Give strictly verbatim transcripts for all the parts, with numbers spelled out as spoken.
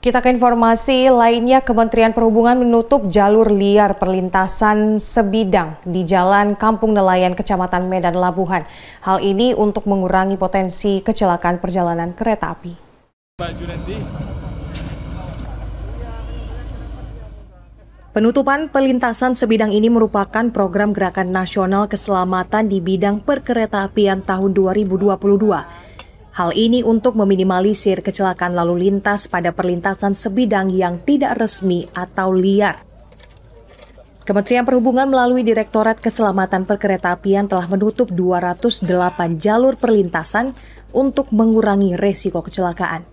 Kita ke informasi lainnya, Kementerian Perhubungan menutup jalur liar perlintasan sebidang di Jalan Kampung Nelayan, Kecamatan Medan Labuhan. Hal ini untuk mengurangi potensi kecelakaan perjalanan kereta api. Penutupan perlintasan sebidang ini merupakan program Gerakan Nasional Keselamatan di Bidang Perkeretaapian tahun dua ribu dua puluh dua. Hal ini untuk meminimalisir kecelakaan lalu lintas pada perlintasan sebidang yang tidak resmi atau liar. Kementerian Perhubungan melalui Direktorat Keselamatan Perkeretaapian telah menutup dua ratus delapan jalur perlintasan untuk mengurangi resiko kecelakaan.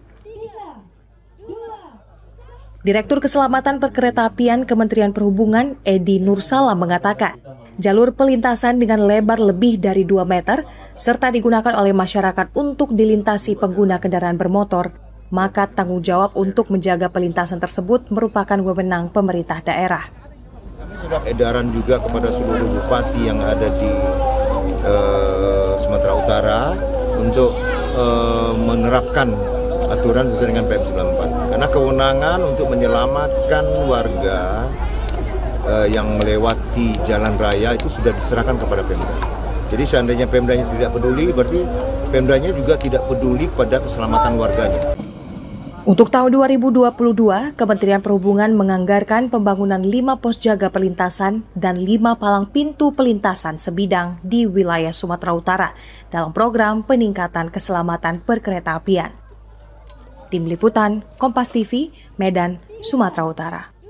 Direktur Keselamatan Perkeretaapian Kementerian Perhubungan, Edi Nursalam, mengatakan, jalur perlintasan dengan lebar lebih dari dua meter serta digunakan oleh masyarakat untuk dilintasi pengguna kendaraan bermotor, maka tanggung jawab untuk menjaga perlintasan tersebut merupakan wewenang pemerintah daerah. Kami sudah edaran juga kepada seluruh bupati yang ada di eh, Sumatera Utara untuk eh, menerapkan aturan sesuai dengan P M sembilan puluh empat. Karena kewenangan untuk menyelamatkan warga eh, yang melewati jalan raya itu sudah diserahkan kepada Pemda. Jadi seandainya Pemdanya tidak peduli, berarti Pemdanya juga tidak peduli pada keselamatan warganya. Untuk tahun dua ribu dua puluh dua, Kementerian Perhubungan menganggarkan pembangunan lima pos jaga perlintasan dan lima palang pintu perlintasan sebidang di wilayah Sumatera Utara dalam program peningkatan keselamatan perkeretaapian. Tim Liputan, Kompas T V, Medan, Sumatera Utara.